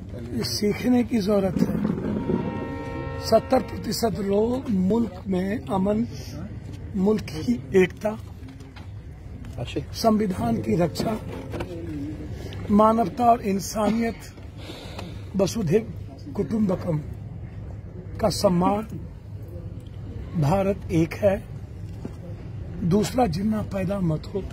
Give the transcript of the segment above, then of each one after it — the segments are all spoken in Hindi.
सीखने की जरूरत है। 70% लोग मुल्क में अमन, मुल्क की एकता, संविधान की रक्षा, मानवता और इंसानियत, वसुधैव कुटुंबकम का सम्मान, भारत एक है, दूसरा जिन्ना पैदा मत हो।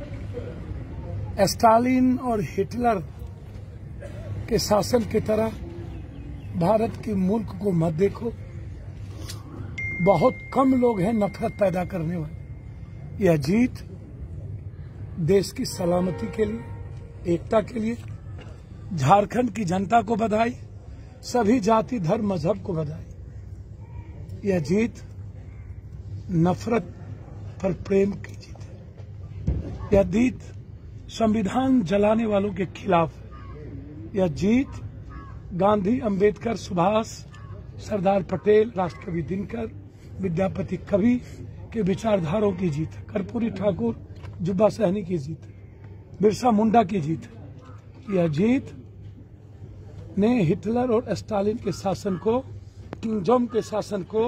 स्टालिन और हिटलर के शासन की तरह भारत के मुल्क को मत देखो। बहुत कम लोग हैं नफरत पैदा करने वाले। यह जीत देश की सलामती के लिए, एकता के लिए। झारखंड की जनता को बधाई, सभी जाति धर्म मजहब को बधाई। यह जीत नफरत पर प्रेम की जीत है। यह जीत संविधान जलाने वालों के खिलाफ है। यह जीत गांधी, अंबेडकर, सुभाष, सरदार पटेल, राष्ट्रकवि दिनकर, विद्यापति कवि के विचारधारों की जीत है। कर्पूरी ठाकुर, जुब्बा सहनी की जीत है। बिरसा मुंडा की जीत है। यह जीत ने हिटलर और स्टालिन के शासन को, किंगडम के शासन को,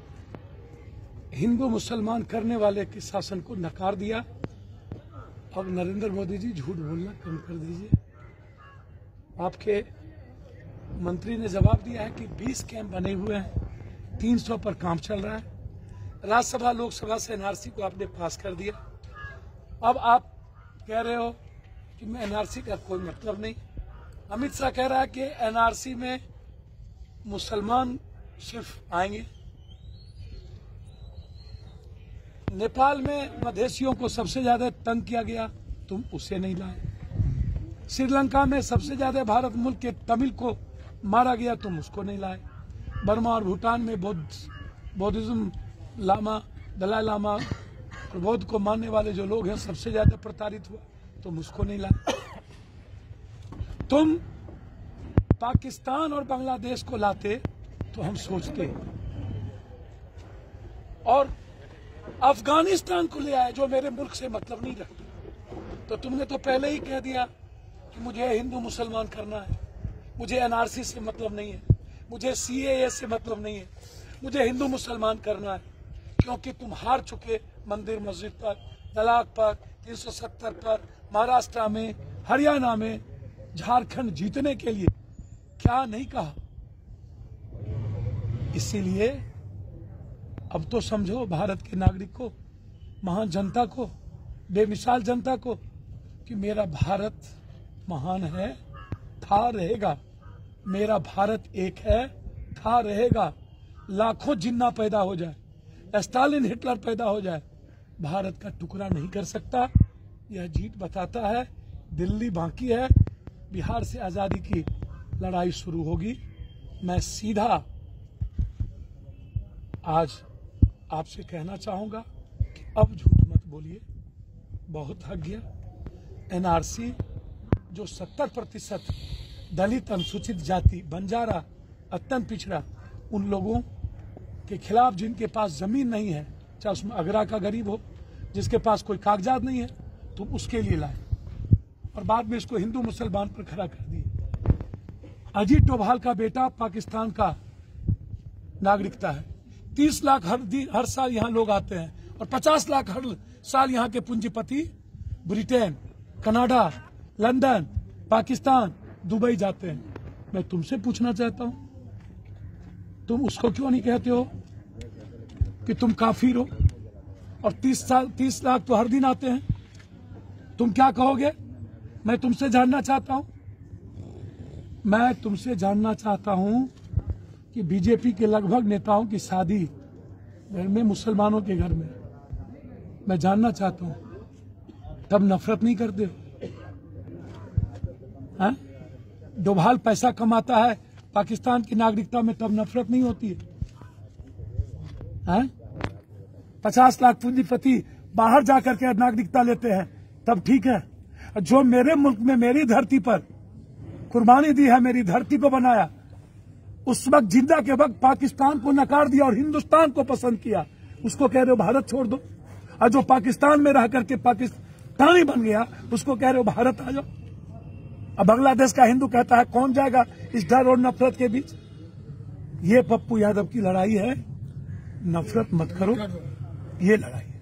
हिंदू मुसलमान करने वाले के शासन को नकार दिया। अब नरेंद्र मोदी जी झूठ बोलना कम कर दीजिए। आपके मंत्री ने जवाब दिया है कि 20 कैंप बने हुए हैं, 300 पर काम चल रहा है। राज्यसभा लोकसभा से एनआरसी को आपने पास कर दिया। अब आप कह रहे हो कि मैं एनआरसी का कोई मतलब नहीं। अमित शाह कह रहा है कि एनआरसी में मुसलमान सिर्फ आएंगे। नेपाल में मधेसियों को सबसे ज्यादा तंग किया गया, तुम उसे नहीं लाए। श्रीलंका में सबसे ज्यादा भारत मुल्क के तमिल को मारा गया, तुम उसको नहीं लाए। बर्मा और भूटान में बौद्धिज्म लामा, दलाई लामा और बौद्ध को मानने वाले जो लोग हैं सबसे ज्यादा प्रताड़ित हुआ, तुम उसको नहीं लाए। तुम पाकिस्तान और बांग्लादेश को लाते तो हम सोचते, और अफगानिस्तान को ले आए जो मेरे मुल्क से मतलब नहीं रखते। तो तुमने तो पहले ही कह दिया कि मुझे हिंदू मुसलमान करना है, मुझे एनआरसी से मतलब नहीं है, मुझे सीएए से मतलब नहीं है, मुझे हिंदू मुसलमान करना है। क्योंकि तुम हार चुके मंदिर मस्जिद पर, तलाक पर, 370 पर, महाराष्ट्र में, हरियाणा में। झारखंड जीतने के लिए क्या नहीं कहा। इसीलिए अब तो समझो भारत के नागरिक को, महान जनता को, बेमिसाल जनता को, कि मेरा भारत महान है, था रहेगा। मेरा भारत एक है, था रहेगा। लाखों जिन्ना पैदा हो जाए, स्टालिन हिटलर पैदा हो जाए, भारत का टुकड़ा नहीं कर सकता। यह जीत बताता है दिल्ली बाकी है, बिहार से आजादी की लड़ाई शुरू होगी। मैं सीधा आज आपसे कहना चाहूंगा कि अब झूठ मत बोलिए, बहुत थक गया। एनआरसी जो 70% दलित, अनुसूचित जाति, बंजारा, अत्यंत पिछड़ा, उन लोगों के खिलाफ जिनके पास जमीन नहीं है, चाहे उसमें अगरा का गरीब हो, जिसके पास कोई कागजात नहीं है, तो उसके लिए लाए और बाद में इसको हिंदू मुसलमान पर खड़ा कर दिए। अजीत डोभाल का बेटा पाकिस्तान का नागरिकता है। 30 लाख हर साल यहाँ लोग आते हैं और 50 लाख हर साल यहाँ के पूंजीपति Britain, Canada, London, Pakistan, Dubai जाते हैं। मैं तुमसे पूछना चाहता हूं, तुम उसको क्यों नहीं कहते हो कि तुम काफिर हो? और 30 लाख तो हर दिन आते हैं, तुम क्या कहोगे? मैं तुमसे जानना चाहता हूं। मैं तुमसे जानना चाहता हूं कि बीजेपी के लगभग नेताओं की शादी घर में, मुसलमानों के घर में, मैं जानना चाहता हूं, तब नफरत नहीं करते हो? डोभाल पैसा कमाता है पाकिस्तान की नागरिकता में, तब नफरत नहीं होती है? 50 लाख पूंजीपति बाहर जाकर के नागरिकता लेते हैं, तब ठीक है। जो मेरे मुल्क में, मेरी धरती पर कुर्बानी दी है, मेरी धरती को बनाया, उस वक्त जिंदा के वक्त पाकिस्तान को नकार दिया और हिंदुस्तान को पसंद किया, उसको कह रहे हो भारत छोड़ दो। और जो पाकिस्तान में रह करके पाकिस्तानी बन गया, उसको कह रहे हो भारत आ जाओ। अब बांग्लादेश का हिंदू कहता है कौन जाएगा इस डर और नफरत के बीच। ये पप्पू यादव की लड़ाई है, नफरत मत करो, ये लड़ाई।